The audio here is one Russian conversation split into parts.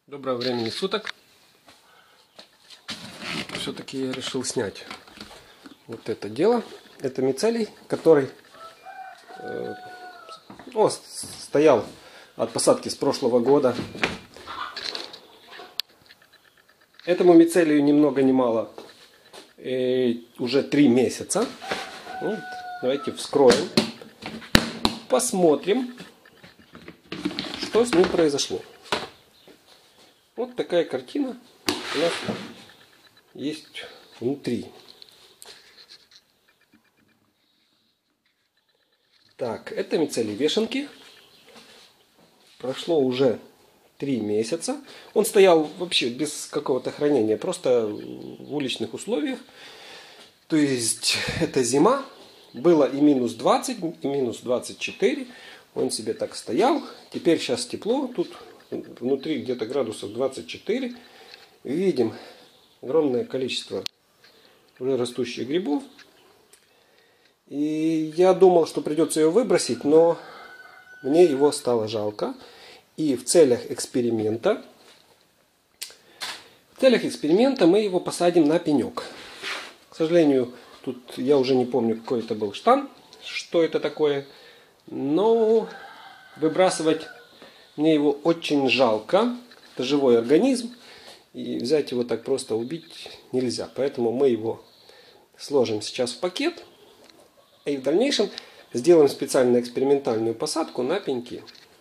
Доброго времени суток. Все-таки я решил снять вот это дело. Это мицелий, который стоял от посадки с прошлого года. Этому мицелию ни много ни мало уже 3 месяца. Вот, давайте вскроем. Посмотрим, что с ним произошло. Вот такая картина у нас есть внутри. Так, это мицелий вешенки. Прошло уже 3 месяца. Он стоял вообще без какого-то хранения, просто в уличных условиях. То есть это зима. Было и минус 20, и минус 24. Он себе так стоял. Теперь сейчас тепло. Тут внутри где-то градусов 24. Видим огромное количество уже растущих грибов. И я думал, что придется его выбросить, но мне его стало жалко. И в целях эксперимента мы его посадим на пенек. К сожалению, тут я уже не помню, какой это был штамм, что это такое. Но выбрасывать мне его очень жалко. Это живой организм. И взять его так просто убить нельзя. Поэтому мы его сложим сейчас в пакет. И в дальнейшем сделаем специально экспериментальную посадку на пеньки.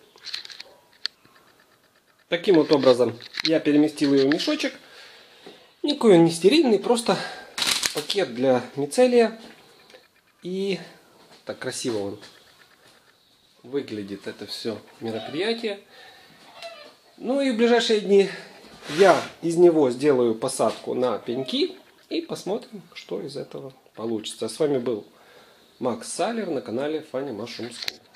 Таким вот образом я переместил ее в мешочек. Никакой он не стерильный, просто пакет для мицелия. И так красиво он выглядит, это все мероприятие. Ну и в ближайшие дни я из него сделаю посадку на пеньки. И посмотрим, что из этого получится. С вами был Макс Салер на канале Funny Mushroom School.